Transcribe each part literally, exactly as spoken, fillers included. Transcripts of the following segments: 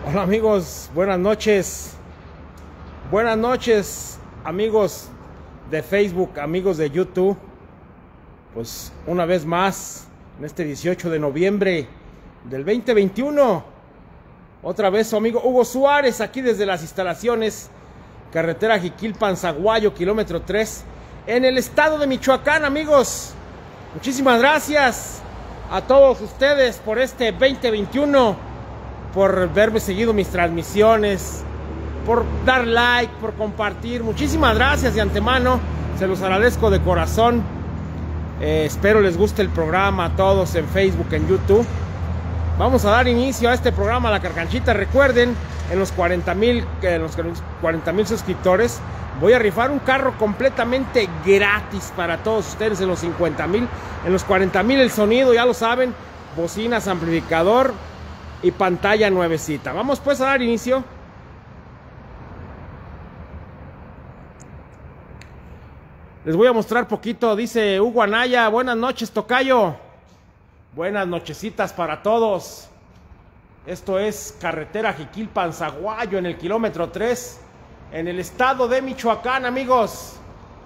Hola amigos, buenas noches. Buenas noches amigos de Facebook, amigos de YouTube. Pues una vez más, en este dieciocho de noviembre del veinte veintiuno, otra vez su amigo Hugo Suárez, aquí desde las instalaciones carretera Jiquilpan-Zaguayo, kilómetro tres, en el estado de Michoacán, amigos. Muchísimas gracias a todos ustedes por este veinte veintiuno, por verme seguido mis transmisiones, por dar like, por compartir. Muchísimas gracias de antemano, se los agradezco de corazón. Eh, espero les guste el programa a todos en Facebook, en YouTube. Vamos a dar inicio a este programa La Carcanchita. Recuerden, en los cuarenta mil en los cuarenta mil suscriptores voy a rifar un carro completamente gratis para todos ustedes. En los cincuenta mil, en los cuarenta mil el sonido, ya lo saben, bocinas, amplificador y pantalla nuevecita. Vamos pues a dar inicio. Les voy a mostrar poquito. Dice Hugo Anaya: buenas noches, tocayo. Buenas nochecitas para todos. Esto es carretera Jiquilpan-Zaguayo, en el kilómetro tres, en el estado de Michoacán, amigos.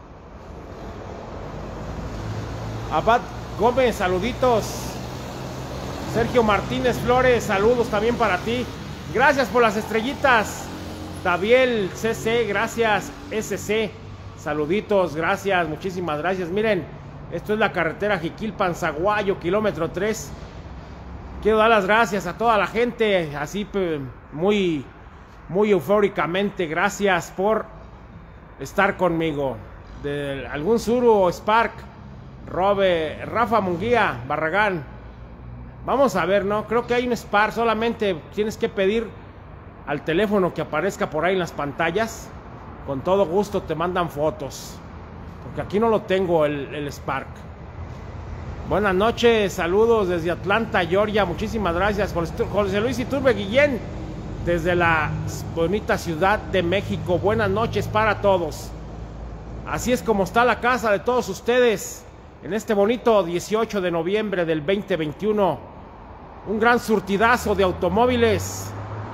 Abad Gómez, saluditos. Sergio Martínez Flores, saludos también para ti. Gracias por las estrellitas. Daviel C C, gracias. S C, saluditos, gracias, muchísimas gracias. Miren, esto es la carretera Jiquilpan-Zaguayo, kilómetro tres. Quiero dar las gracias a toda la gente, así muy, muy eufóricamente. Gracias por estar conmigo. De algún Suru, Spark, Robe, Rafa Munguía, Barragán. Vamos a ver, ¿no? Creo que hay un Spark, solamente tienes que pedir al teléfono que aparezca por ahí en las pantallas. Con todo gusto te mandan fotos, porque aquí no lo tengo, el, el Spark. Buenas noches, saludos desde Atlanta, Georgia. Muchísimas gracias. José Luis Iturbe Guillén, desde la bonita Ciudad de México. Buenas noches para todos. Así es como está la casa de todos ustedes en este bonito dieciocho de noviembre del veinte veintiuno. Un gran surtidazo de automóviles.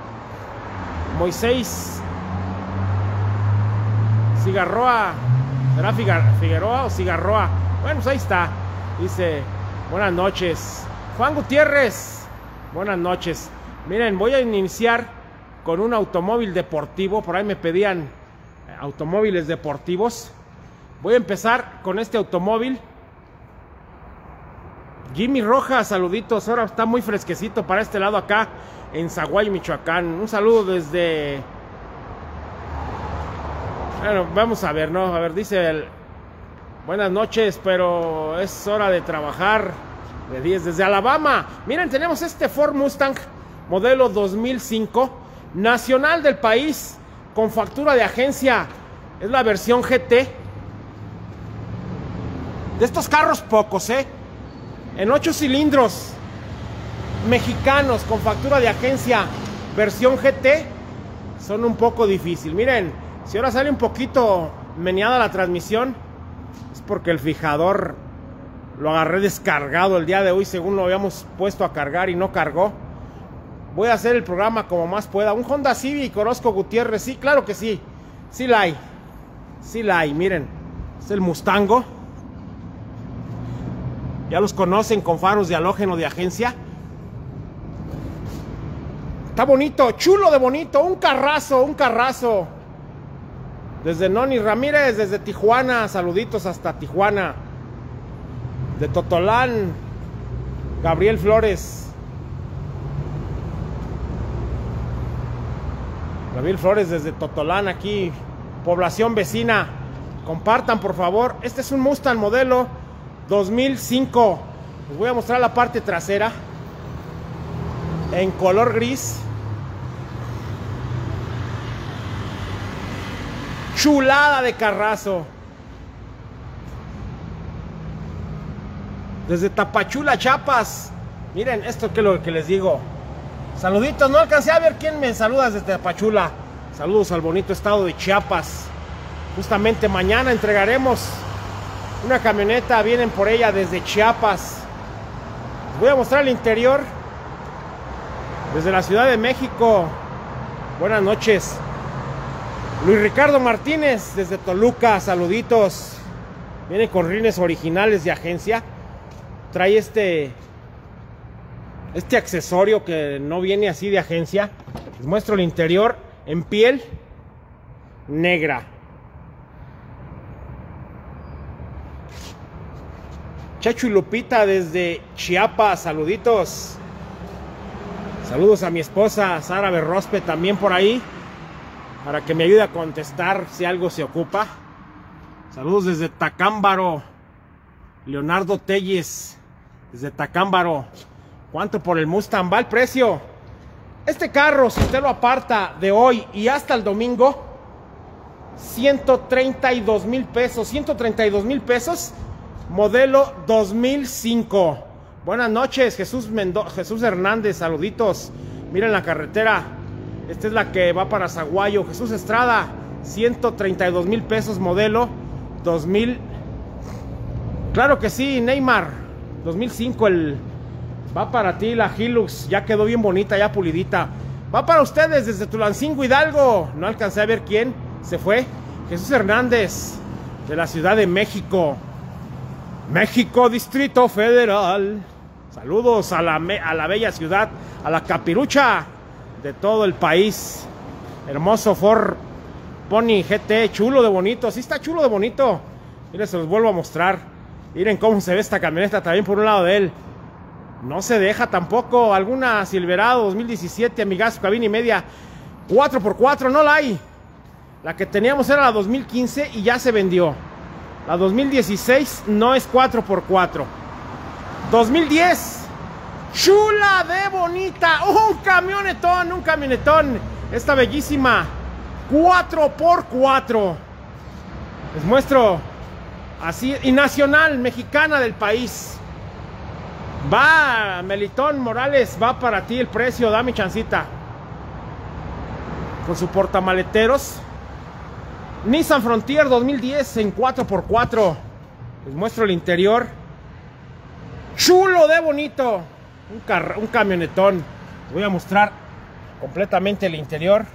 Moisés Cigarroa, ¿será Figueroa o Cigarroa? Bueno, pues ahí está. Dice, buenas noches. Juan Gutiérrez, buenas noches. Miren, voy a iniciar con un automóvil deportivo. Por ahí me pedían automóviles deportivos. Voy a empezar con este automóvil. Jimmy Rojas, saluditos. Ahora está muy fresquecito para este lado acá en Zaguayo, Michoacán. Un saludo desde... Bueno, vamos a ver, ¿no? A ver, dice el... Buenas noches, pero es hora de trabajar. De diez desde Alabama. Miren, tenemos este Ford Mustang modelo dos mil cinco, nacional del país, con factura de agencia. Es la versión G T. De estos carros pocos, ¿eh? En ocho cilindros, mexicanos, con factura de agencia, versión G T, son un poco difícil. Miren, si ahora sale un poquito meneada la transmisión, es porque el fijador lo agarré descargado el día de hoy, según lo habíamos puesto a cargar y no cargó. Voy a hacer el programa como más pueda. Un Honda Civic Orozco Gutiérrez, sí, claro que sí. Sí la hay. Sí la hay, miren. Es el Mustango. Ya los conocen, con faros de halógeno de agencia. Está bonito, chulo de bonito. Un carrazo, un carrazo. Desde Noni Ramírez, desde Tijuana, saluditos hasta Tijuana. De Totolán, Gabriel Flores. Gabriel Flores desde Totolán, aquí, población vecina. Compartan, por favor. Este es un Mustang modelo dos mil cinco. Les voy a mostrar la parte trasera en color gris. Chulada de carrazo. Desde Tapachula, Chiapas. Miren, esto que es lo que les digo. Saluditos, no alcancé a ver quién me saluda desde Tapachula. Saludos al bonito estado de Chiapas. Justamente mañana entregaremos una camioneta, vienen por ella desde Chiapas. Les voy a mostrar el interior. Desde la Ciudad de México, Buenas noches. Luis Ricardo Martínez desde Toluca, saluditos. Viene con rines originales de agencia. Trae este Este accesorio que no viene así de agencia. Les muestro el interior en piel negra. Chacho y Lupita desde Chiapas, saluditos. Saludos a mi esposa Sara Berrospe también por ahí, para que me ayude a contestar si algo se ocupa. Saludos desde Tacámbaro, Leonardo Telles desde Tacámbaro. ¿Cuánto por el Mustang? Va el precio. Este carro, si usted lo aparta de hoy y hasta el domingo, ciento treinta y dos mil pesos. ciento treinta y dos mil pesos. Modelo dos mil cinco. Buenas noches, Jesús Mendo Jesús Hernández, saluditos. Miren la carretera. Esta es la que va para Zaguayo. Jesús Estrada, ciento treinta y dos mil pesos, modelo dos mil. Claro que sí, Neymar, dos mil cinco. El va para ti la Hilux, ya quedó bien bonita, ya pulidita. Va para ustedes desde Tulancingo, Hidalgo. No alcancé a ver quién se fue. Jesús Hernández, de la Ciudad de México. México, Distrito Federal. Saludos a la, a la bella ciudad, a la capirucha de todo el país. Hermoso Ford Pony G T, chulo de bonito. Sí está chulo de bonito. Miren, se los vuelvo a mostrar. Miren cómo se ve esta camioneta también por un lado de él. No se deja tampoco. Alguna Silverado dos mil diecisiete, amigazo, cabina y media, cuatro por cuatro, no la hay. La que teníamos era la dos mil quince y ya se vendió. La dos mil dieciséis no es cuatro por cuatro. dos mil diez, chula de bonita. Un camionetón, un camionetón. Esta bellísima cuatro por cuatro. Les muestro así. Y nacional, mexicana del país. Va, Melitón Morales, va para ti el precio, dame chancita. Con su portamaleteros. Nissan Frontier dos mil diez en cuatro por cuatro. Les muestro el interior. Chulo de bonito. Un, car un camionetón. Les voy a mostrar completamente el interior.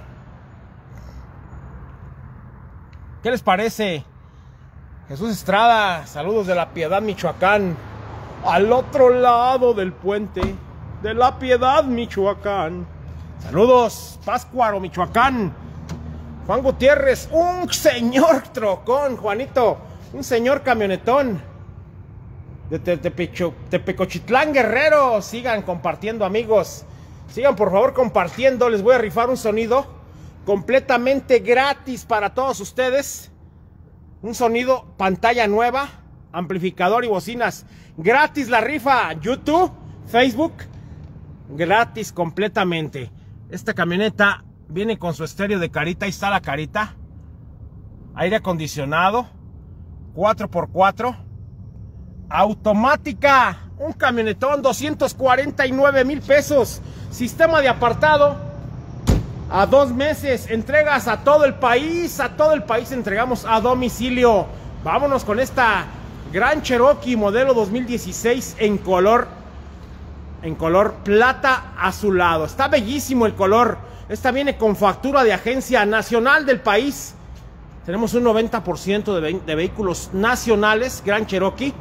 ¿Qué les parece? Jesús Estrada, saludos de La Piedad, Michoacán. Al otro lado del puente de La Piedad, Michoacán. Saludos, Páscuaro, Michoacán. Juan Gutiérrez, un señor trocón, Juanito, un señor camionetón de Tepecochitlán, Guerrero. Sigan compartiendo, amigos. Sigan por favor compartiendo. Les voy a rifar un sonido completamente gratis para todos ustedes. Un sonido, pantalla nueva, amplificador y bocinas. Gratis la rifa. YouTube, Facebook, gratis completamente. Esta camioneta viene con su estéreo de carita. Ahí está la carita. Aire acondicionado. cuatro por cuatro. Automática. Un camionetón, doscientos cuarenta y nueve mil pesos. Sistema de apartado. A dos meses. Entregas a todo el país. A todo el país entregamos a domicilio. Vámonos con esta Gran Cherokee modelo dos mil dieciséis en color. En color plata azulado. Está bellísimo el color. Esta viene con factura de agencia nacional del país. Tenemos un noventa por ciento de, ve de vehículos nacionales. Gran Cherokee.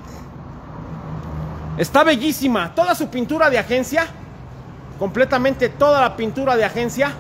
Está bellísima. Toda su pintura de agencia. Completamente toda la pintura de agencia.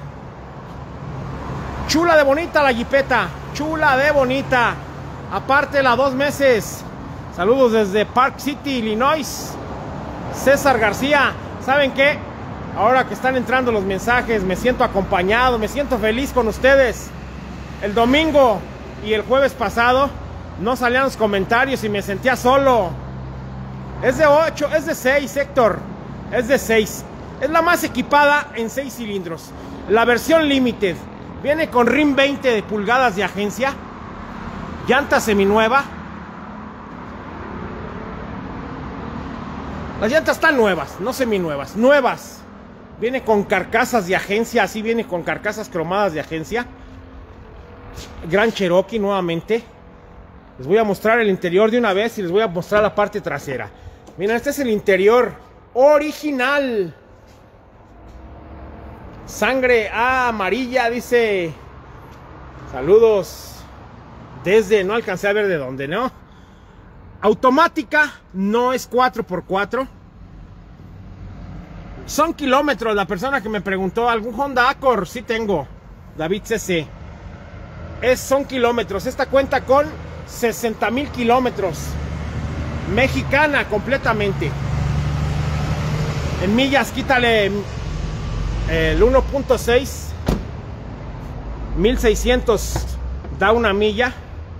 Chula de bonita la jipeta. Chula de bonita. Aparte la dos meses. Saludos desde Park City, Illinois. César García. ¿Saben qué? Ahora que están entrando los mensajes, me siento acompañado, me siento feliz con ustedes. El domingo y el jueves pasado no salían los comentarios y me sentía solo. Es de ocho, es de seis, Héctor. Es de seis. Es la más equipada en seis cilindros. La versión Limited. Viene con R I M veinte de pulgadas de agencia. Llanta seminueva. Las llantas están nuevas, no seminuevas, nuevas. Viene con carcasas de agencia, así viene con carcasas cromadas de agencia. Gran Cherokee nuevamente. Les voy a mostrar el interior de una vez y les voy a mostrar la parte trasera. Miren, este es el interior original. Sangre amarilla, dice. Saludos. Desde, no alcancé a ver de dónde, ¿no? Automática, no es cuatro por cuatro. Son kilómetros. La persona que me preguntó, ¿algún Honda Accord? Sí tengo, David C C. Es, son kilómetros. Esta cuenta con sesenta mil kilómetros. Mexicana completamente. En millas, quítale el uno punto seis. mil seiscientos da una milla.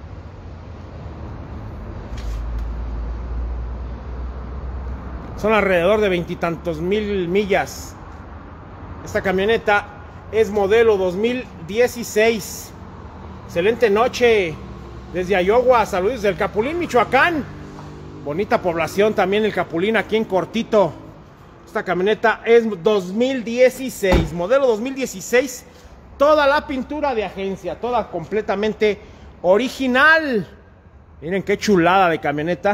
Son alrededor de veintitantos mil millas. Esta camioneta es modelo dos mil dieciséis. Excelente noche desde Iowa. Saludos del Capulín, Michoacán. Bonita población también el Capulín, aquí en cortito. Esta camioneta es dos mil dieciséis, modelo dos mil dieciséis. Toda la pintura de agencia, toda completamente original. Miren qué chulada de camioneta.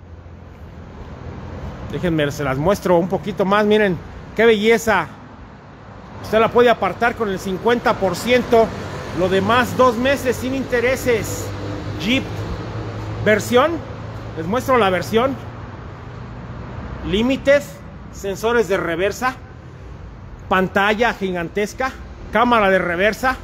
Déjenme, se las muestro un poquito más. Miren, qué belleza. Usted la puede apartar con el cincuenta por ciento. Lo demás, dos meses sin intereses. Jeep. Versión. Les muestro la versión. Limited. Sensores de reversa. Pantalla gigantesca. Cámara de reversa.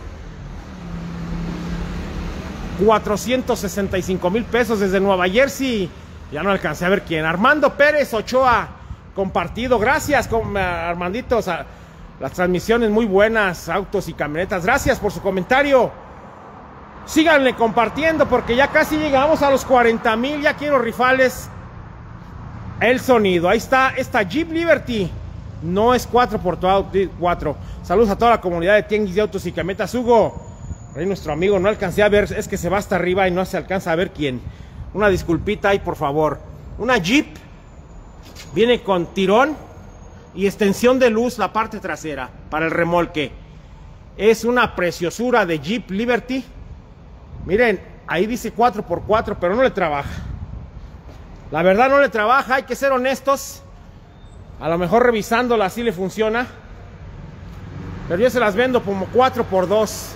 cuatrocientos sesenta y cinco mil pesos desde Nueva Jersey. Ya no alcancé a ver quién. Armando Pérez Ochoa, compartido. Gracias, Armandito. Las transmisiones muy buenas, autos y camionetas. Gracias por su comentario. Síganle compartiendo porque ya casi llegamos a los cuarenta mil. Ya quiero rifarles el sonido. Ahí está esta Jeep Liberty. No es cuatro por cuatro. Saludos a toda la comunidad de tianguis de autos y camionetas. Hugo, ahí nuestro amigo, no alcancé a ver. Es que se va hasta arriba y no se alcanza a ver quién. Una disculpita ahí, por favor. Una Jeep viene con tirón y extensión de luz la parte trasera para el remolque. Es una preciosura de Jeep Liberty. Miren, ahí dice cuatro por cuatro, pero no le trabaja. La verdad no le trabaja, hay que ser honestos. A lo mejor revisándola así le funciona. Pero yo se las vendo como cuatro por dos.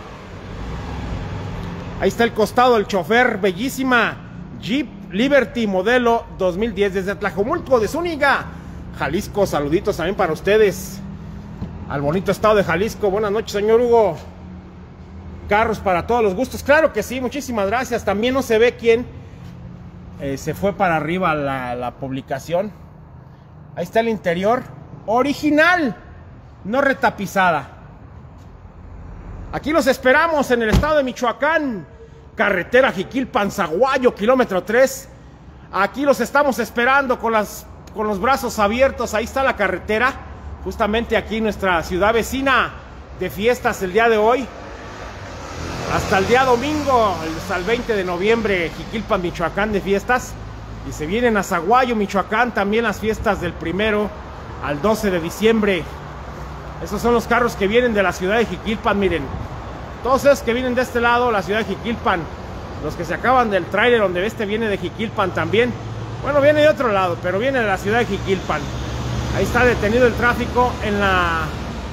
Ahí está el costado del chofer, bellísima Jeep Liberty modelo dos mil diez desde Tlajomulco de Zúñiga, Jalisco. Saluditos también para ustedes al bonito estado de Jalisco. Buenas noches, señor Hugo. Carros para todos los gustos, claro que sí, muchísimas gracias. También no se ve quién eh, se fue para arriba la, la publicación. Ahí está el interior, original, no retapizada. Aquí los esperamos en el estado de Michoacán, carretera Jiquilpan-Zaguayo, kilómetro tres. Aquí los estamos esperando con, las, con los brazos abiertos. Ahí está la carretera, justamente aquí en nuestra ciudad vecina, de fiestas el día de hoy. Hasta el día domingo, hasta el veinte de noviembre, Jiquilpan, Michoacán, de fiestas. Y se vienen a Zaguayo, Michoacán, también las fiestas del primero al doce de diciembre. Esos son los carros que vienen de la ciudad de Jiquilpan, miren. Todos esos que vienen de este lado, la ciudad de Jiquilpan. Los que se acaban del tráiler donde este viene de Jiquilpan también. Bueno, viene de otro lado, pero viene de la ciudad de Jiquilpan. Ahí está detenido el tráfico en la...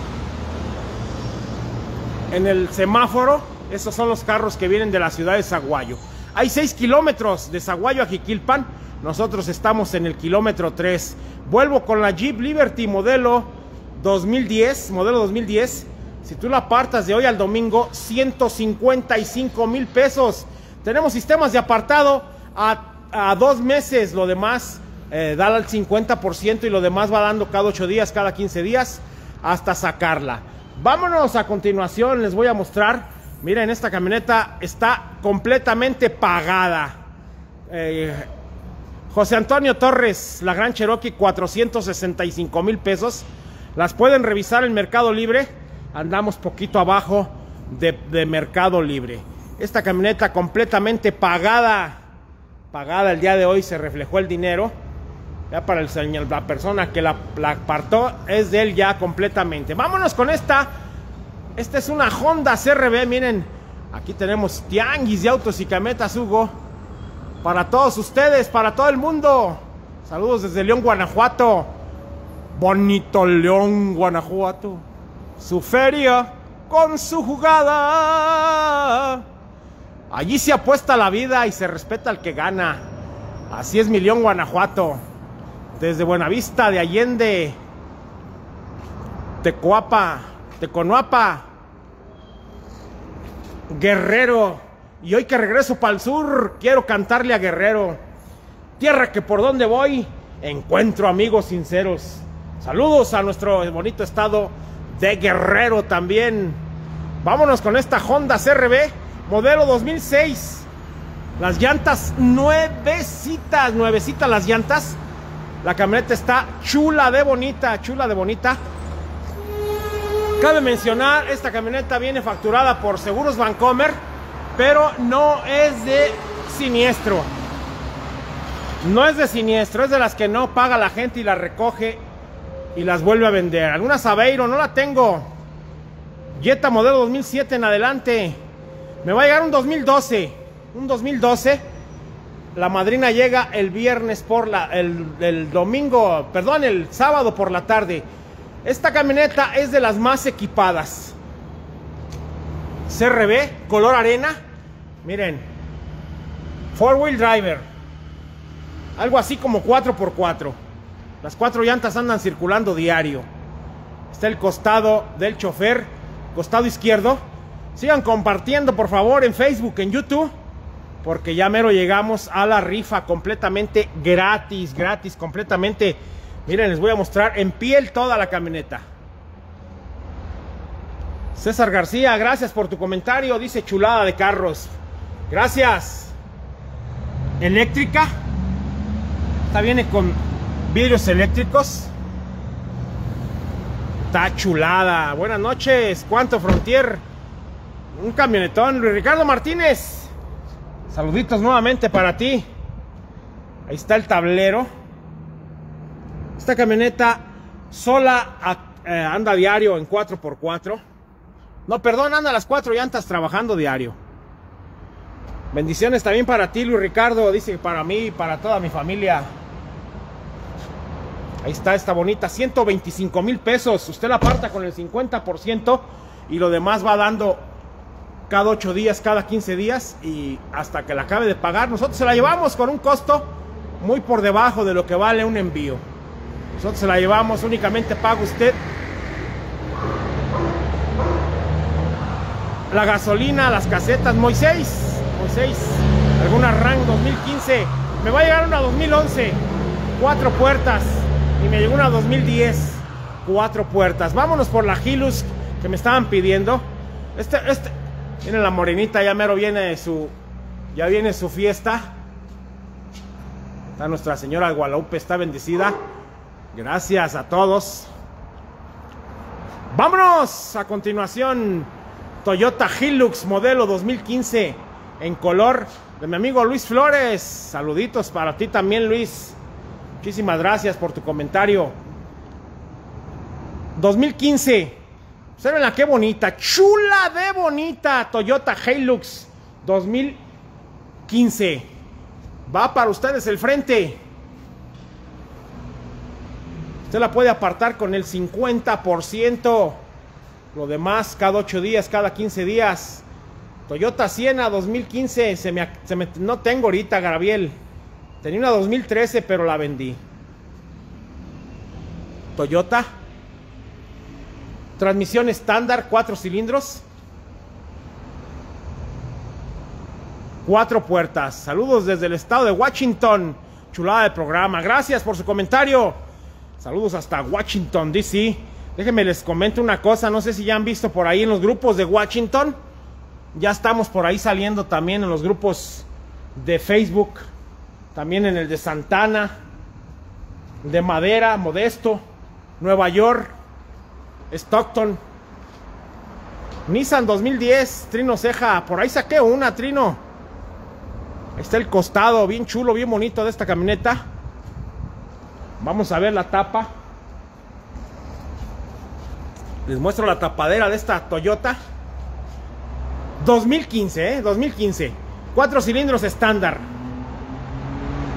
en el semáforo. Esos son los carros que vienen de la ciudad de Zaguayo. Hay seis kilómetros de Zaguayo a Jiquilpan. Nosotros estamos en el kilómetro tres. Vuelvo con la Jeep Liberty modelo dos mil diez, modelo dos mil diez. Si tú la apartas de hoy al domingo, ciento cincuenta y cinco mil pesos. Tenemos sistemas de apartado a, a dos meses. Lo demás eh, da al cincuenta por ciento y lo demás va dando cada ocho días, cada quince días, hasta sacarla. Vámonos a continuación, les voy a mostrar. Miren, esta camioneta está completamente pagada. Eh, José Antonio Torres, la Gran Cherokee, cuatrocientos sesenta y cinco mil pesos. Las pueden revisar en Mercado Libre. Andamos poquito abajo de, de Mercado Libre. Esta camioneta completamente pagada. Pagada el día de hoy, se reflejó el dinero. Ya para el señor, la persona que la, la apartó es de él ya completamente. Vámonos con esta. Esta es una Honda C R V. Miren, aquí tenemos tianguis de autos y camionetas, Hugo. Para todos ustedes, para todo el mundo. Saludos desde León, Guanajuato. Bonito León, Guanajuato. su feria con su jugada. Allí se apuesta la vida y se respeta al que gana. Así es mi León, Guanajuato. Desde Buenavista de Allende, Tecoapa, Teconuapa, Guerrero. Y hoy que regreso para el sur, quiero cantarle a Guerrero. Tierra que por donde voy, encuentro amigos sinceros. Saludos a nuestro bonito estado de Guerrero también. Vámonos con esta Honda C R V, modelo dos mil seis. Las llantas nuevecitas, nuevecitas las llantas. La camioneta está chula de bonita, chula de bonita. Cabe mencionar, esta camioneta viene facturada por Seguros Vancomer, pero no es de siniestro. No es de siniestro, es de las que no paga la gente y las recoge y las vuelve a vender. Alguna Sabeiro, no la tengo. Jetta modelo dos mil siete en adelante. Me va a llegar un dos mil doce. Un dos mil doce. La madrina llega el viernes por la... El, el domingo, perdón, el sábado por la tarde. Esta camioneta es de las más equipadas. C R V, color arena. Miren. Four wheel driver. Algo así como cuatro por cuatro. Las cuatro llantas andan circulando diario. Está el costado del chofer, costado izquierdo. Sigan compartiendo por favor en Facebook, en YouTube, porque ya mero llegamos a la rifa completamente gratis, gratis, completamente. Miren, les voy a mostrar en piel toda la camioneta. César García, gracias por tu comentario. Dice chulada de carros. Gracias. Eléctrica. Esta viene con vidrios eléctricos. Está chulada. Buenas noches. ¿Cuánto Frontier? Un camionetón. Luis Ricardo Martínez. Saluditos nuevamente para ti. Ahí está el tablero. Esta camioneta sola eh, anda diario en cuatro por cuatro. No, perdón, anda las cuatro llantas trabajando diario. Bendiciones también para ti, Luis Ricardo. Dice que para mí y para toda mi familia. Ahí está esta bonita, ciento veinticinco mil pesos. Usted la aparta con el cincuenta por ciento y lo demás va dando cada ocho días, cada quince días y hasta que la acabe de pagar. Nosotros se la llevamos con un costo muy por debajo de lo que vale un envío. Nosotros se la llevamos, únicamente paga usted la gasolina, las casetas. Moisés, Moisés, alguna RAM dos mil quince. Me va a llegar una dos mil once, cuatro puertas. Y me llegó una dos mil diez, cuatro puertas. Vámonos por la Hilux que me estaban pidiendo. Este, este, miren la morenita, ya mero viene su, ya viene su fiesta. Está Nuestra Señora de Guadalupe, está bendecida. Gracias a todos. Vámonos a continuación. Toyota Hilux modelo dos mil quince en color de mi amigo Luis Flores. Saluditos para ti también, Luis. Muchísimas gracias por tu comentario. dos mil quince. Observenla qué bonita. Chula de bonita. Toyota Hilux dos mil quince. Va para ustedes el frente. Usted la puede apartar con el cincuenta por ciento. Lo demás cada ocho días, cada quince días. Toyota Siena dos mil quince. Se me, se me, no tengo ahorita, Gabriel. Tenía una dos mil trece, pero la vendí. Toyota. Transmisión estándar, cuatro cilindros. Cuatro puertas. Saludos desde el estado de Washington. Chulada de programa. Gracias por su comentario. Saludos hasta Washington, D C. Déjenme les comento una cosa. No sé si ya han visto por ahí en los grupos de Washington. Ya estamos por ahí saliendo también en los grupos de Facebook. También en el de Santana, de Madera, Modesto, Nueva York, Stockton. Nissan dos mil diez, Trino Ceja. Por ahí saqué una, Trino. Ahí está el costado, bien chulo, bien bonito de esta camioneta. Vamos a ver la tapa. Les muestro la tapadera de esta Toyota. dos mil quince, ¿eh? dos mil quince. Cuatro cilindros estándar.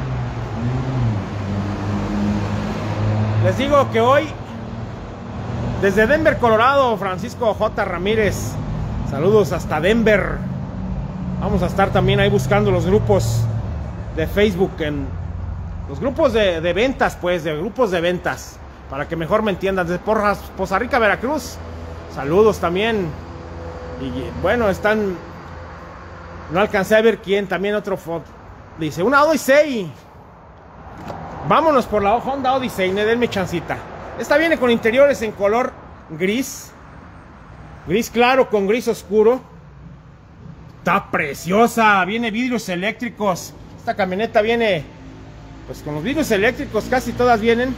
Les digo que hoy Desde Denver, Colorado, Francisco J. Ramírez. Saludos hasta Denver. Vamos a estar también ahí buscando los grupos de Facebook, en los grupos de, de ventas, pues, de grupos de ventas, para que mejor me entiendan. Desde Porras, Poza Rica, Veracruz. Saludos también. Y bueno, están... No alcancé a ver quién, también otro foto. Dice, una Odyssey. Vámonos por la Honda Odyssey, denme chancita. Esta viene con interiores en color gris. Gris claro con gris oscuro. Está preciosa. Viene vidrios eléctricos. Esta camioneta viene pues con los vidrios eléctricos. Casi todas vienen.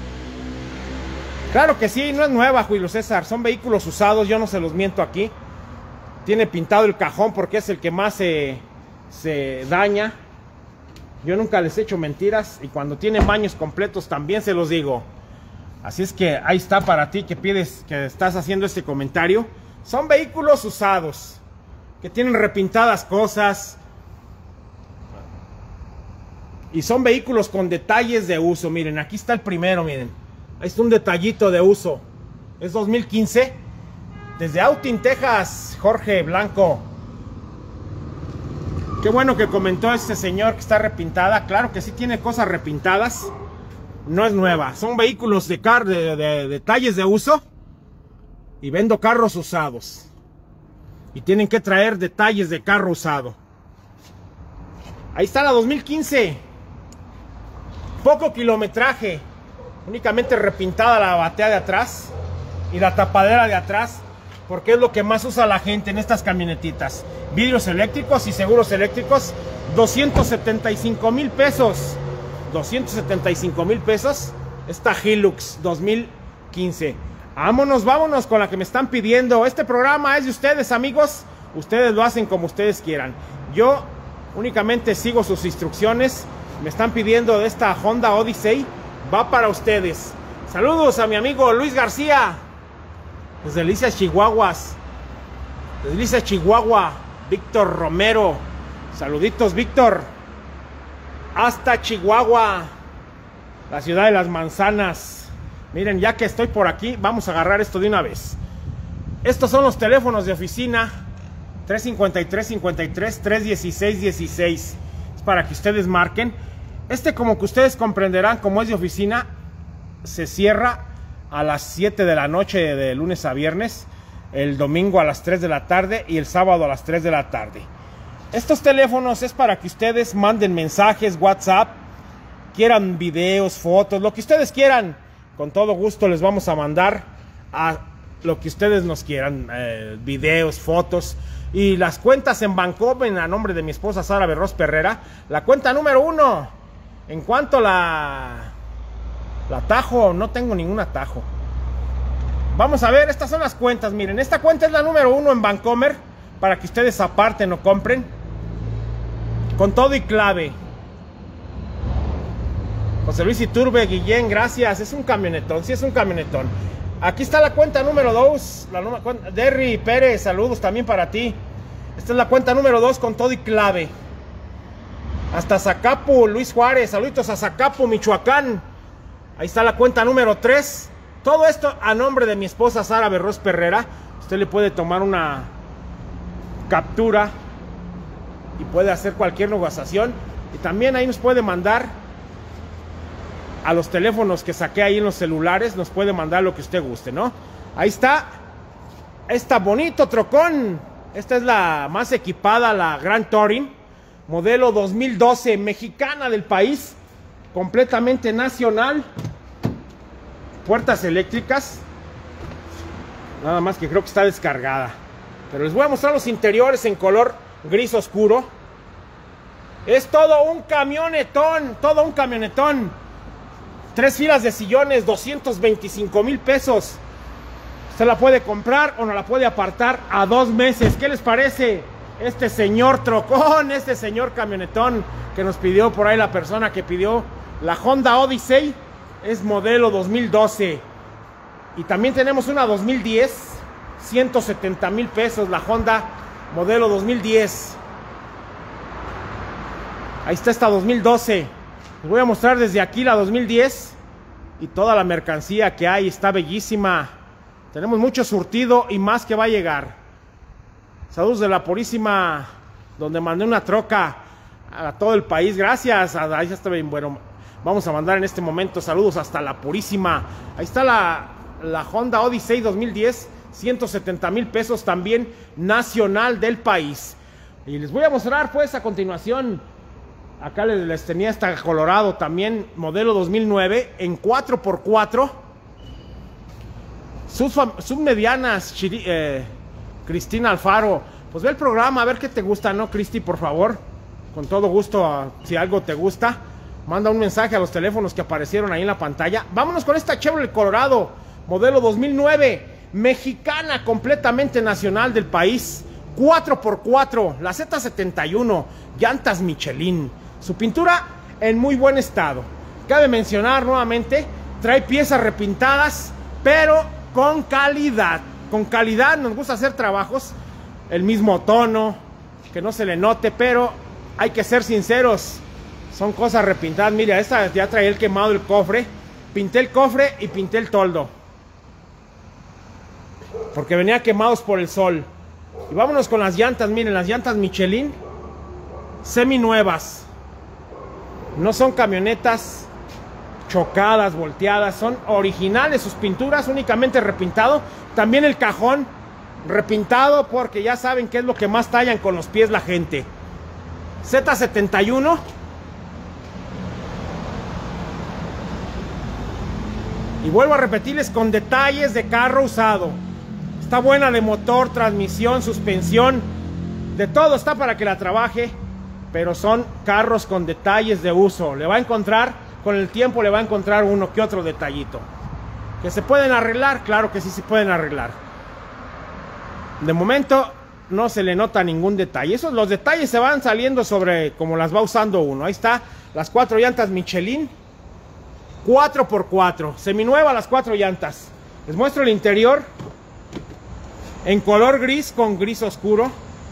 Claro que sí, no es nueva, Julio César. Son vehículos usados, yo no se los miento aquí. Tiene pintado el cajón porque es el que más se, se daña. Yo nunca les he hecho mentiras. Y cuando tienen baños completos también se los digo. Así es que ahí está para ti que pides, que estás haciendo este comentario. Son vehículos usados, que tienen repintadas cosas. Y son vehículos con detalles de uso. Miren, aquí está el primero, miren. Ahí está un detallito de uso. Es dos mil quince. Desde Austin, Texas, Jorge Blanco. Qué bueno que comentó este señor que está repintada. Claro que sí tiene cosas repintadas. No es nueva. Son vehículos de, car de, de, de detalles de uso. Y vendo carros usados. Y tienen que traer detalles de carro usado. Ahí está la dos mil quince. Poco kilometraje. Únicamente repintada la batea de atrás. Y la tapadera de atrás. Porque es lo que más usa la gente en estas camionetitas. Vidrios eléctricos y seguros eléctricos. doscientos setenta y cinco mil pesos. doscientos setenta y cinco mil pesos. Esta Hilux dos mil quince. Vámonos, vámonos con la que me están pidiendo. Este programa es de ustedes, amigos. Ustedes lo hacen como ustedes quieran. Yo únicamente sigo sus instrucciones. Me están pidiendo de esta Honda Odyssey. Va para ustedes. Saludos a mi amigo Luis García. Desde Delicias, Chihuahuas. Desde Delicias, Chihuahua. Víctor Romero. Saluditos, Víctor. Hasta Chihuahua, la ciudad de las manzanas. Miren, ya que estoy por aquí, vamos a agarrar esto de una vez. Estos son los teléfonos de oficina. Tres cincuenta y tres, cincuenta y tres, tres dieciséis, dieciséis. Es para que ustedes marquen. Este, como que ustedes comprenderán, como es de oficina, se cierra a las siete de la noche de lunes a viernes, el domingo a las tres de la tarde y el sábado a las tres de la tarde. Estos teléfonos es para que ustedes manden mensajes, WhatsApp, quieran videos, fotos, lo que ustedes quieran. Con todo gusto les vamos a mandar a lo que ustedes nos quieran, eh, videos, fotos. Y las cuentas en Bancomer a nombre de mi esposa Sara Berros Perrera. La cuenta número uno. En cuanto a la, la atajo, no tengo ningún atajo. Vamos a ver, estas son las cuentas. Miren, esta cuenta es la número uno en Bancomer, para que ustedes aparten o compren. Con todo y clave. José Luis Iturbe, Guillén, gracias. Es un camionetón, sí es un camionetón. Aquí está la cuenta número dos. La número, Derry Pérez, saludos también para ti. Esta es la cuenta número dos con todo y clave. Hasta Zacapu, Luis Juárez, saluditos a Zacapu, Michoacán. Ahí está la cuenta número tres. Todo esto a nombre de mi esposa Sara Berros Perrera. Usted le puede tomar una captura y puede hacer cualquier negociación. Y también ahí nos puede mandar a los teléfonos que saqué ahí en los celulares. Nos puede mandar lo que usted guste, ¿no? Ahí está. Esta bonito trocón. Esta es la más equipada, la Grand Touring. Modelo dos mil doce, mexicana del país. Completamente nacional. Puertas eléctricas. Nada más que creo que está descargada. Pero les voy a mostrar los interiores en color gris oscuro. Es todo un camionetón. Todo un camionetón. Tres filas de sillones, doscientos veinticinco mil pesos. Usted la puede comprar o no la puede apartar a dos meses. ¿Qué les parece? Este señor trocón, este señor camionetón que nos pidió por ahí la persona que pidió la Honda Odyssey. Es modelo dos mil doce. Y también tenemos una dos mil diez. ciento setenta mil pesos la Honda modelo dos mil diez. Ahí está esta dos mil doce. Les voy a mostrar desde aquí la dos mil diez. Y toda la mercancía que hay está bellísima. Tenemos mucho surtido y más que va a llegar. Saludos de la Purísima, donde mandé una troca a todo el país. Gracias. Ahí está bien. Bueno, vamos a mandar en este momento saludos hasta la Purísima. Ahí está la, la Honda Odyssey dos mil diez, ciento setenta mil pesos también, nacional del país. Y les voy a mostrar pues a continuación. Acá les, les tenía esta Colorado también, modelo dos mil nueve, en cuatro por cuatro. Sub, submedianas, eh, Cristina Alfaro. Pues ve el programa, a ver qué te gusta, ¿no, Cristi? Por favor, con todo gusto, si algo te gusta, manda un mensaje a los teléfonos que aparecieron ahí en la pantalla. Vámonos con esta Chevrolet Colorado, modelo dos mil nueve, mexicana, completamente nacional del país. cuatro por cuatro, la Z setenta y uno, llantas Michelin. Su pintura en muy buen estado. Cabe mencionar nuevamente, trae piezas repintadas, pero con calidad. Con calidad, nos gusta hacer trabajos, el mismo tono, que no se le note, pero hay que ser sinceros, son cosas repintadas. Mira, esta ya trae el quemado el cofre, pinté el cofre y pinté el toldo, porque venía quemados por el sol. Y vámonos con las llantas, miren, las llantas Michelin, seminuevas. No son camionetas chocadas, volteadas, son originales sus pinturas, únicamente repintado. También el cajón repintado, porque ya saben qué es lo que más tallan con los pies la gente. Z setenta y uno. Y vuelvo a repetirles, con detalles de carro usado. Está buena de motor, transmisión, suspensión, de todo está para que la trabaje. Pero son carros con detalles de uso. Le va a encontrar, con el tiempo le va a encontrar uno que otro detallito. ¿Que se pueden arreglar? Claro que sí se pueden arreglar. De momento no se le nota ningún detalle. Esos, los detalles se van saliendo sobre como las va usando uno. Ahí está, las cuatro llantas Michelin, cuatro por cuatro, seminueva las cuatro llantas. Les muestro el interior en color gris con gris oscuro.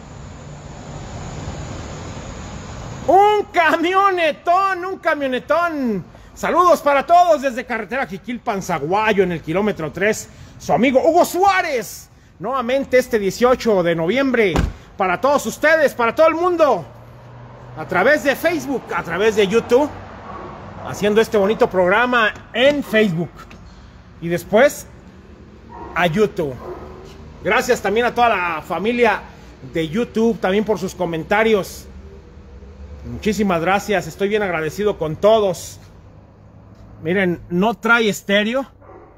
Un camionetón, un camionetón. Saludos para todos desde carretera Jiquilpan, Zaguayo, en el kilómetro tres. Su amigo Hugo Suárez. Nuevamente este dieciocho de noviembre. Para todos ustedes, para todo el mundo. A través de Facebook, a través de YouTube. Haciendo este bonito programa en Facebook. Y después a YouTube. Gracias también a toda la familia de YouTube, también por sus comentarios. Muchísimas gracias, estoy bien agradecido con todos. Miren, no trae estéreo.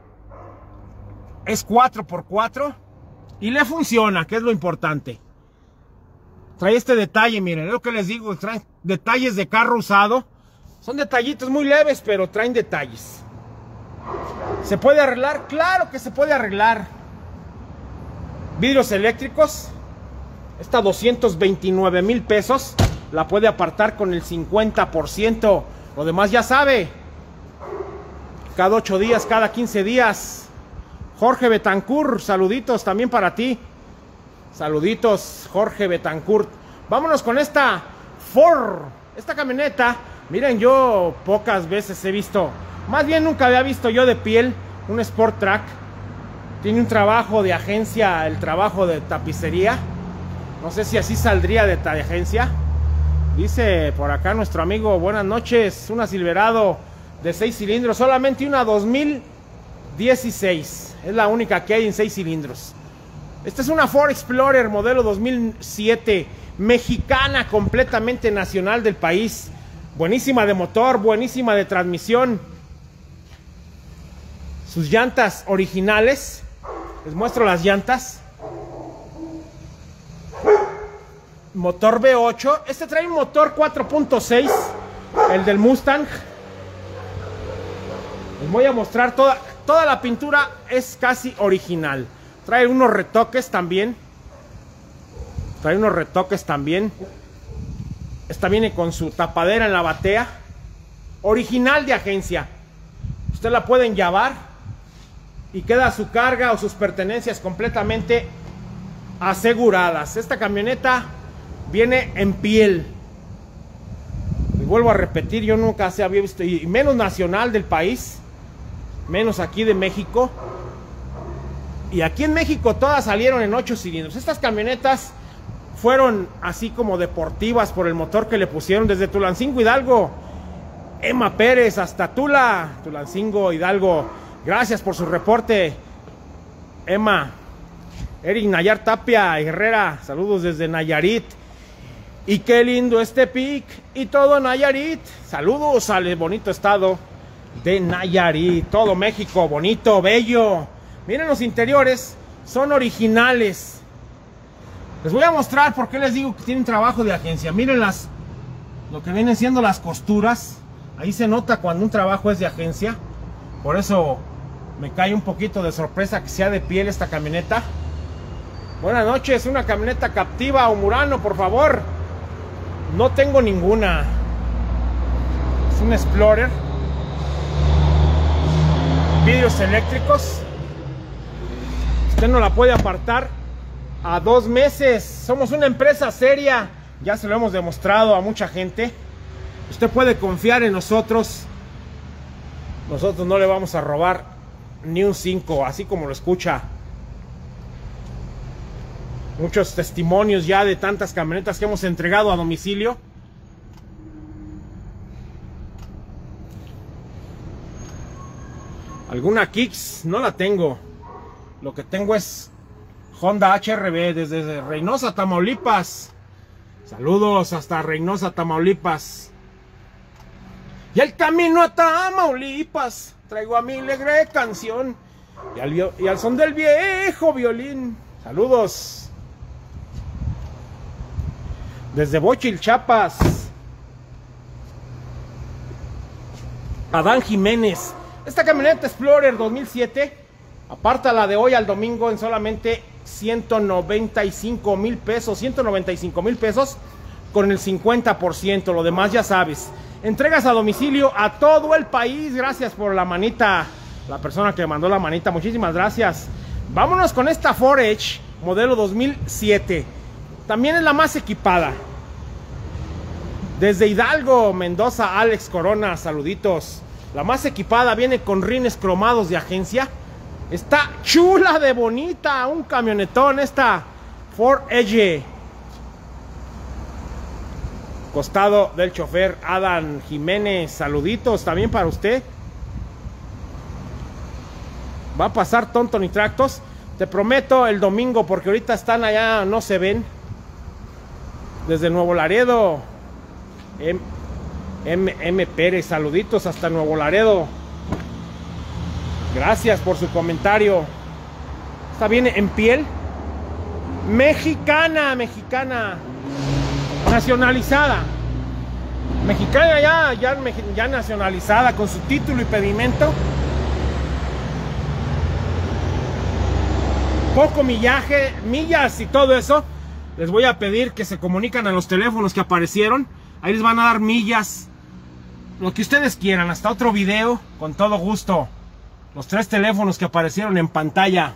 Es cuatro por cuatro. Y le funciona, que es lo importante. Trae este detalle, miren, es lo que les digo. Trae detalles de carro usado. Son detallitos muy leves, pero traen detalles. ¿Se puede arreglar? Claro que se puede arreglar. Vidrios eléctricos. Esta doscientos veintinueve mil pesos. La puede apartar con el cincuenta por ciento. Lo demás ya sabe. Cada ocho días, cada quince días. Jorge Betancourt, saluditos también para ti. Saluditos, Jorge Betancourt. Vámonos con esta Ford. Esta camioneta, miren, yo pocas veces he visto, más bien nunca había visto yo de piel un Sport Track. Tiene un trabajo de agencia, el trabajo de tapicería. No sé si así saldría de, de agencia. Dice por acá nuestro amigo, buenas noches, una Silverado de seis cilindros, solamente una dos mil dieciséis, es la única que hay en seis cilindros. Esta es una Ford Explorer modelo dos mil siete, mexicana, completamente nacional del país, buenísima de motor, buenísima de transmisión. Sus llantas originales, les muestro las llantas. Motor V ocho, este trae un motor cuatro punto seis, el del Mustang. Les voy a mostrar toda, toda la pintura es casi original. Trae unos retoques también. Trae unos retoques también. Esta viene con su tapadera en la batea. Original de agencia. Usted la pueden llevar y queda su carga o sus pertenencias completamente aseguradas. Esta camioneta viene en piel. Y vuelvo a repetir, yo nunca se había visto, y menos nacional del país, menos aquí de México. Y aquí en México todas salieron en ocho cilindros. Estas camionetas fueron así como deportivas por el motor que le pusieron desde Tulancingo, Hidalgo. Emma Pérez hasta Tula, Tulancingo, Hidalgo. Gracias por su reporte, Emma. Eric Nayar Tapia Herrera, saludos desde Nayarit. Y qué lindo este pic y todo Nayarit. Saludos al bonito estado de Nayarit. Todo México bonito, bello. Miren los interiores, son originales. Les voy a mostrar por qué les digo que tienen trabajo de agencia. Miren las, lo que vienen siendo las costuras. Ahí se nota cuando un trabajo es de agencia. Por eso me cae un poquito de sorpresa que sea de piel esta camioneta. Buenas noches, una camioneta Captiva o Murano, por favor. No tengo ninguna. Es un Explorer. Vidrios eléctricos. Usted no la puede apartar a dos meses. Somos una empresa seria. Ya se lo hemos demostrado a mucha gente. Usted puede confiar en nosotros. Nosotros no le vamos a robar ni un cinco, así como lo escucha. Muchos testimonios ya de tantas camionetas que hemos entregado a domicilio. Alguna Kicks no la tengo. Lo que tengo es Honda H R B desde Reynosa, Tamaulipas. Saludos hasta Reynosa, Tamaulipas. Y el camino a Tamaulipas traigo a mi alegre canción y al, y al son del viejo violín. Saludos desde Bochil, Chiapas. Adán Jiménez. Esta camioneta Explorer dos mil siete, apártala de hoy al domingo en solamente ciento noventa y cinco mil pesos. ciento noventa y cinco mil pesos con el cincuenta por ciento. Lo demás ya sabes. Entregas a domicilio a todo el país. Gracias por la manita. La persona que mandó la manita, muchísimas gracias. Vámonos con esta Ford Edge modelo dos mil siete. También es la más equipada. Desde Hidalgo, Mendoza, Alex Corona, saluditos. La más equipada, viene con rines cromados de agencia. Está chula de bonita, un camionetón esta Ford Edge. Costado del chofer Adán Jiménez, saluditos también para usted. Va a pasar tonto ni tractos. Te prometo el domingo, porque ahorita están allá, no se ven. Desde Nuevo Laredo, M, M, M Pérez, saluditos hasta Nuevo Laredo. Gracias por su comentario. Esta viene en piel. Mexicana, mexicana. Nacionalizada. Mexicana ya, ya, ya nacionalizada con su título y pedimento. Poco millaje, millas y todo eso. Les voy a pedir que se comunican a los teléfonos que aparecieron. Ahí les van a dar millas, lo que ustedes quieran, hasta otro video, con todo gusto. Los tres teléfonos que aparecieron en pantalla.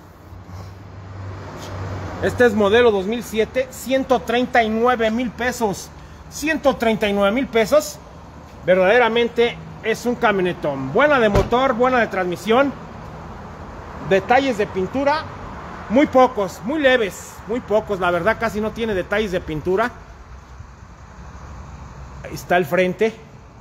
Este es modelo dos mil siete, ciento treinta y nueve mil pesos. ciento treinta y nueve mil pesos. Verdaderamente es un camionetón. Buena de motor, buena de transmisión. Detalles de pintura, muy pocos, muy leves, muy pocos. La verdad casi no tiene detalles de pintura. Ahí está el frente.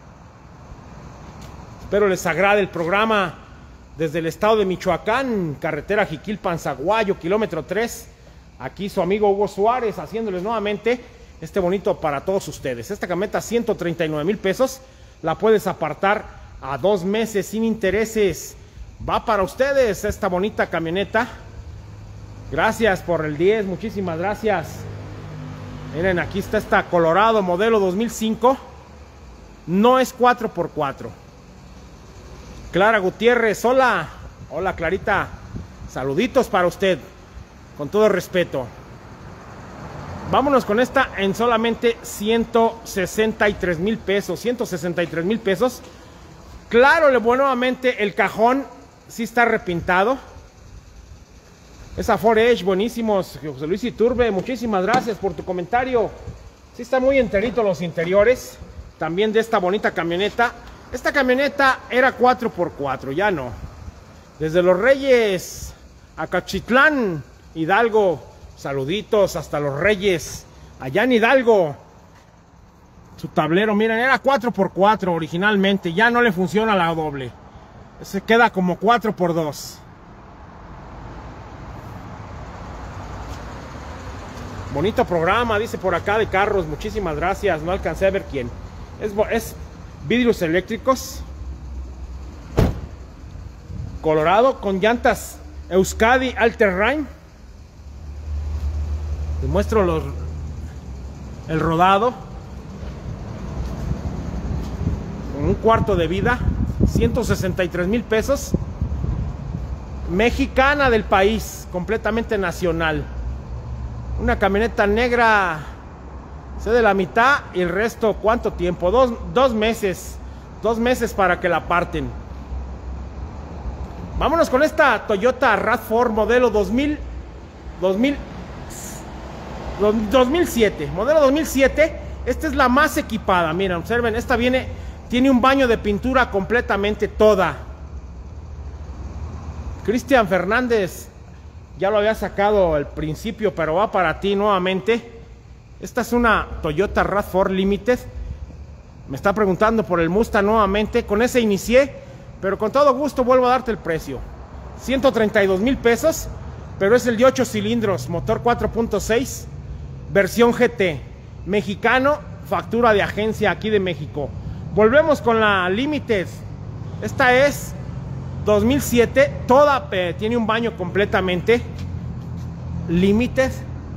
Espero les agrade el programa desde el estado de Michoacán, carretera Jiquilpan-Zaguayo, kilómetro tres. Aquí su amigo Hugo Suárez haciéndoles nuevamente este bonito para todos ustedes. Esta camioneta ciento treinta y nueve mil pesos, la puedes apartar a dos meses sin intereses. Va para ustedes esta bonita camioneta. Gracias por el diez, muchísimas gracias. Miren, aquí está esta Colorado modelo dos mil cinco. No es cuatro por cuatro. Clara Gutiérrez, hola. Hola Clarita. Saluditos para usted. Con todo respeto. Vámonos con esta en solamente ciento sesenta y tres mil pesos. ciento sesenta y tres mil pesos. Claro, le voy nuevamente el cajón. Sí está repintado. Esa Ford Edge, buenísimos. José Luis Iturbe, muchísimas gracias por tu comentario. Sí está muy enterito los interiores. También de esta bonita camioneta. Esta camioneta era cuatro por cuatro, ya no. Desde Los Reyes Acachitlán, Hidalgo. Saluditos hasta los Reyes, allá en Hidalgo. Su tablero, miren, era cuatro por cuatro originalmente, ya no le funciona la doble. Se queda como cuatro por dos. Bonito programa, dice por acá de carros, muchísimas gracias, no alcancé a ver quién. Es, es vidrios eléctricos. Colorado con llantas Euskadi All-Terrain. Les muestro los, el rodado. Con un cuarto de vida. ciento sesenta y tres mil pesos. Mexicana del país. Completamente nacional. Una camioneta negra. Sé de la mitad. Y el resto, ¿cuánto tiempo? Dos, dos meses. Dos meses para que la parten. Vámonos con esta Toyota RAV cuatro modelo dos mil. dos mil. dos mil siete, modelo dos mil siete. Esta es la más equipada, miren, observen, esta viene, tiene un baño de pintura completamente toda. Cristian Fernández, ya lo había sacado al principio, pero va para ti nuevamente. Esta es una Toyota RAV cuatro Limited. Me está preguntando por el Mustang nuevamente, con ese inicié, pero con todo gusto vuelvo a darte el precio. ciento treinta y dos mil pesos, pero es el de ocho cilindros, motor cuatro punto seis. Versión G T, mexicano, factura de agencia aquí de México. Volvemos con la Limited. Esta es dos mil siete, toda eh, tiene un baño completamente. Limited.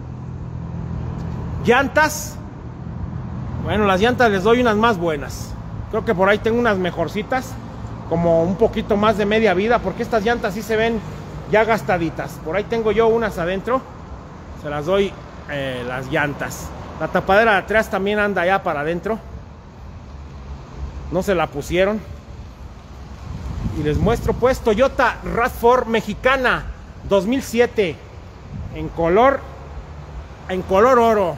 Llantas. Bueno, las llantas les doy unas más buenas. Creo que por ahí tengo unas mejorcitas, como un poquito más de media vida, porque estas llantas sí se ven ya gastaditas. Por ahí tengo yo unas adentro. Se las doy. Eh, las llantas, la tapadera de atrás también anda ya para adentro, no se la pusieron. Y les muestro pues Toyota RAV cuatro mexicana dos mil siete en color en color oro.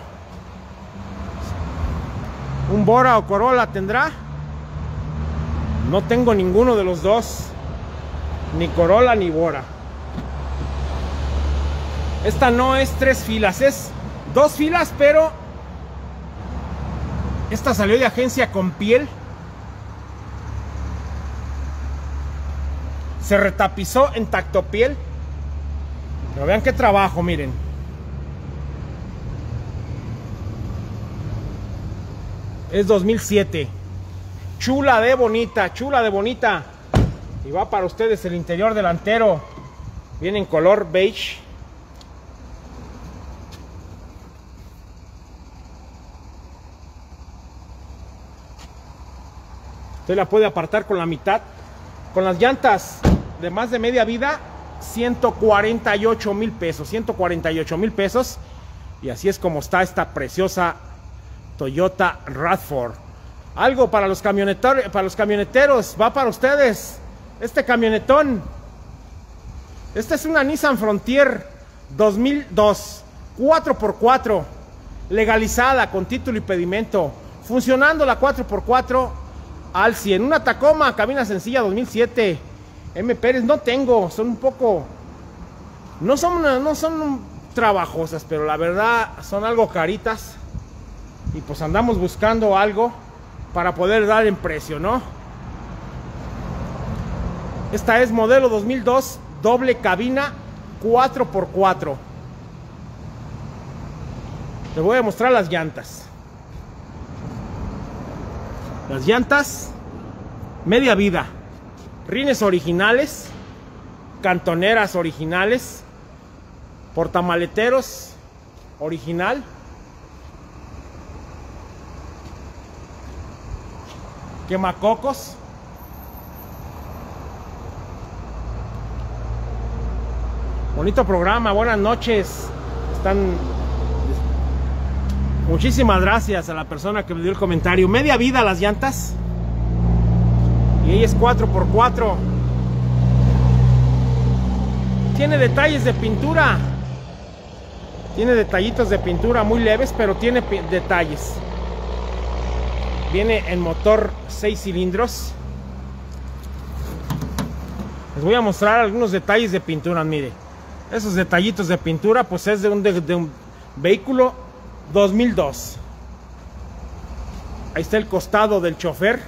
Un Bora o Corolla tendrá. No tengo ninguno de los dos, ni Corolla ni Bora. Esta no es tres filas, es dos filas, pero esta salió de agencia con piel. Se retapizó en tactopiel. Pero vean qué trabajo, miren. Es dos mil siete. Chula de bonita, chula de bonita. Y va para ustedes el interior delantero. Viene en color beige. Usted la puede apartar con la mitad. Con las llantas de más de media vida, ciento cuarenta y ocho mil pesos. ciento cuarenta y ocho mil pesos. Y así es como está esta preciosa Toyota RAV cuatro. Algo para los camioneteros, para los camioneteros, va para ustedes. Este camionetón. Esta es una Nissan Frontier dos mil dos. cuatro por cuatro. Legalizada con título y pedimento. Funcionando la cuatro por cuatro. Al cien, una Tacoma, cabina sencilla dos mil siete. M Pérez no tengo, son un poco, no son, no son trabajosas, pero la verdad son algo caritas. Y pues andamos buscando algo para poder dar en precio, ¿no? Esta es modelo dos mil dos, doble cabina cuatro por cuatro. Te voy a mostrar las llantas. Las llantas, media vida, rines originales, cantoneras originales, portamaleteros original, quemacocos, bonito programa, buenas noches. Están... Muchísimas gracias a la persona que me dio el comentario. Media vida las llantas. Y ella es cuatro por cuatro. Tiene detalles de pintura. Tiene detallitos de pintura muy leves, pero tiene detalles. Viene en motor seis cilindros. Les voy a mostrar algunos detalles de pintura, mire. Esos detallitos de pintura, pues es de un, de, de un vehículo dos mil dos. Ahí está el costado del chofer.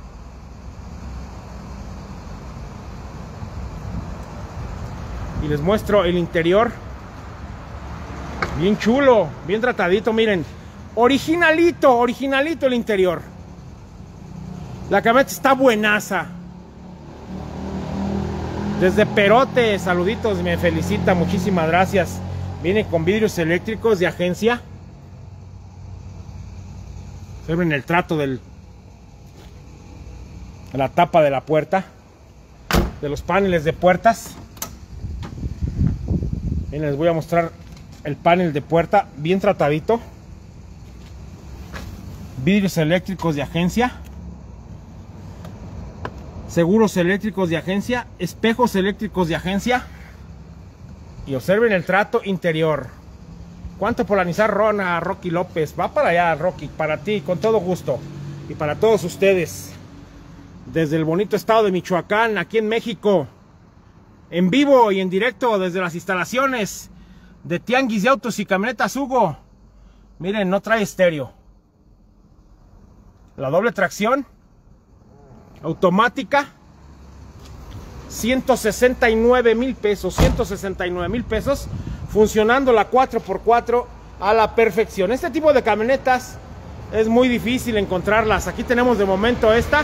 Y les muestro el interior. Bien chulo, bien tratadito, miren. Originalito, originalito el interior. La camioneta está buenaza. Desde Perote, saluditos, me felicita, muchísimas gracias. Viene con vidrios eléctricos de agencia. Observen el trato del, de la tapa de la puerta, de los paneles de puertas. Bien, les voy a mostrar el panel de puerta, bien tratadito. Vidrios eléctricos de agencia. Seguros eléctricos de agencia. Espejos eléctricos de agencia. Y observen el trato interior. ¿Cuánto polanizar Rona, Rocky López? Va para allá, Rocky, para ti, con todo gusto. Y para todos ustedes. Desde el bonito estado de Michoacán, aquí en México. En vivo y en directo desde las instalaciones de Tianguis de Autos y Camionetas Hugo. Miren, no trae estéreo. La doble tracción. Automática. ciento sesenta y nueve mil pesos. ciento sesenta y nueve mil pesos. Funcionando la cuatro por cuatro a la perfección. Este tipo de camionetas es muy difícil encontrarlas. Aquí tenemos de momento esta.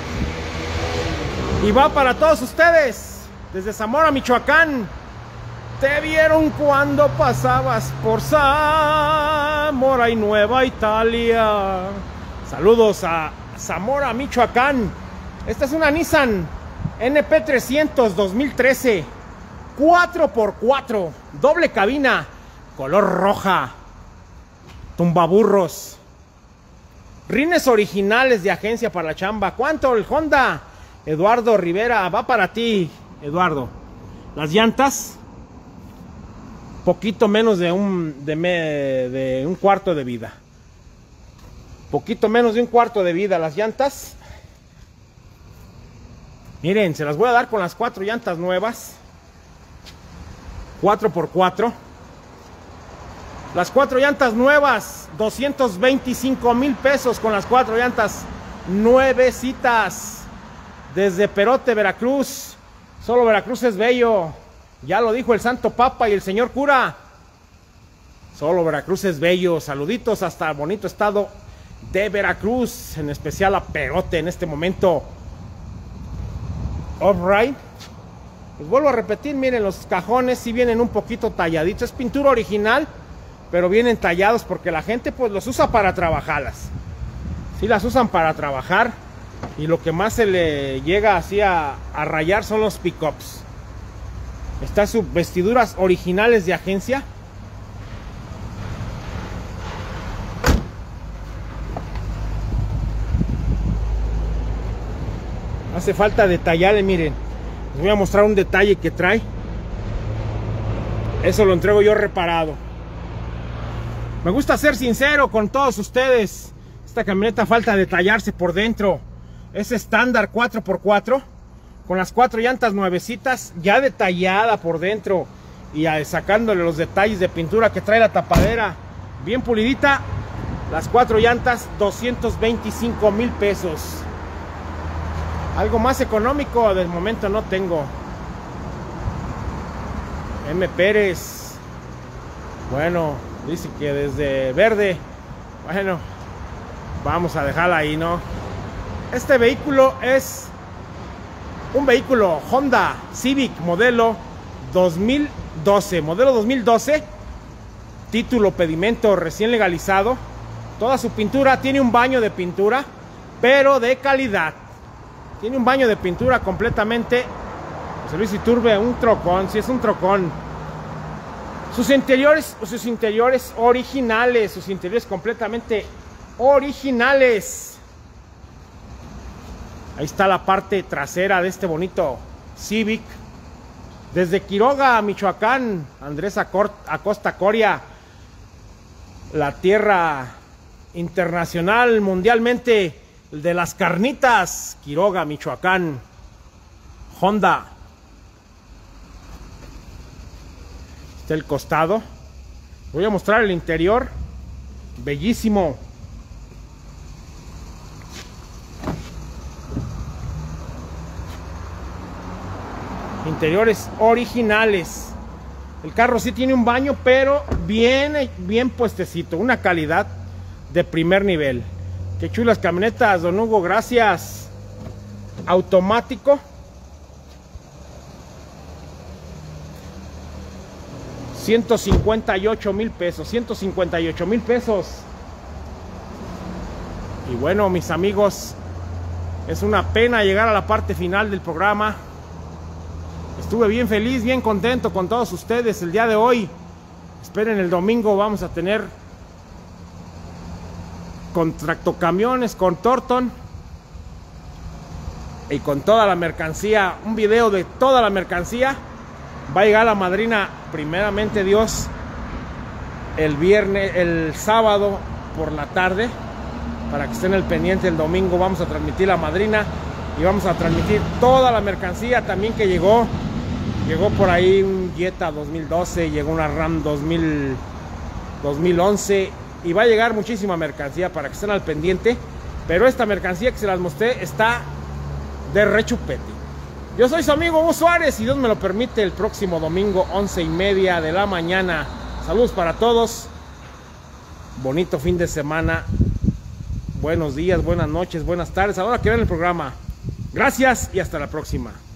Y va para todos ustedes. Desde Zamora, Michoacán. Te vieron cuando pasabas por Zamora y Nueva Italia. Saludos a Zamora, Michoacán. Esta es una Nissan N P trescientos dos mil trece. cuatro por cuatro. Doble cabina. Color roja. Tumbaburros. Rines originales de agencia para la chamba. ¿Cuánto el Honda? Eduardo Rivera, va para ti, Eduardo. Las llantas. Poquito menos de un, de, me, de un cuarto de vida. Poquito menos de un cuarto de vida las llantas. Miren, se las voy a dar con las cuatro llantas nuevas. cuatro por cuatro. Las cuatro llantas nuevas, doscientos veinticinco mil pesos con las cuatro llantas nuevecitas. Desde Perote, Veracruz. Solo Veracruz es bello. Ya lo dijo el Santo Papa y el señor cura. Solo Veracruz es bello. Saluditos hasta el bonito estado de Veracruz. En especial a Perote en este momento. Alright. Pues vuelvo a repetir, miren, los cajones sí vienen un poquito talladitos. Es pintura original, pero vienen tallados porque la gente pues los usa para trabajarlas. Sí las usan para trabajar. Y lo que más se le llega así a, a rayar son los pickups. Estas sus vestiduras originales de agencia. Hace falta detallarle, miren. Les voy a mostrar un detalle que trae. Eso lo entrego yo reparado. Me gusta ser sincero con todos ustedes. Esta camioneta falta detallarse por dentro. Es estándar cuatro por cuatro. Con las cuatro llantas nuevecitas. Ya detallada por dentro. Y sacándole los detalles de pintura que trae la tapadera. Bien pulidita. Las cuatro llantas, doscientos veinticinco mil pesos. Algo más económico del momento no tengo. M. Pérez. Bueno, dice que desde verde. Bueno, vamos a dejarla ahí, ¿no? Este vehículo es un vehículo Honda Civic modelo dos mil doce. Modelo dos mil doce. Título, pedimento recién legalizado. Toda su pintura, tiene un baño de pintura, pero de calidad. Tiene un baño de pintura completamente. José Luis Iturbe, un trocón, si sí es un trocón. Sus interiores, sus interiores originales, sus interiores completamente originales. Ahí está la parte trasera de este bonito Civic. Desde Quiroga, Michoacán, Andrés Acosta Coria, la tierra internacional, mundialmente de las carnitas. Quiroga, Michoacán. Honda. está el costado. Voy a mostrar el interior. Bellísimo. Interiores originales. El carro sí tiene un baño, pero bien, bien puestecito. Una calidad de primer nivel. Qué chulas camionetas, don Hugo, gracias. Automático. ciento cincuenta y ocho mil pesos. ciento cincuenta y ocho mil pesos. Y bueno, mis amigos, es una pena llegar a la parte final del programa. Estuve bien feliz, bien contento con todos ustedes el día de hoy. Esperen el domingo, vamos a tener con tractocamiones, con Torton y con toda la mercancía. Un video de toda la mercancía. Va a llegar la madrina, primeramente Dios, el viernes, el sábado por la tarde. Para que estén al pendiente, el domingo vamos a transmitir la madrina y vamos a transmitir toda la mercancía también que llegó. Llegó por ahí un Jetta dos mil doce, llegó una Ram dos mil, dos mil once y va a llegar muchísima mercancía para que estén al pendiente. Pero esta mercancía que se las mostré está de rechupete. Yo soy su amigo Hugo Suárez, y Dios me lo permite, el próximo domingo, once y media de la mañana. Saludos para todos. Bonito fin de semana. Buenos días, buenas noches, buenas tardes. Ahora que vean el programa. Gracias y hasta la próxima.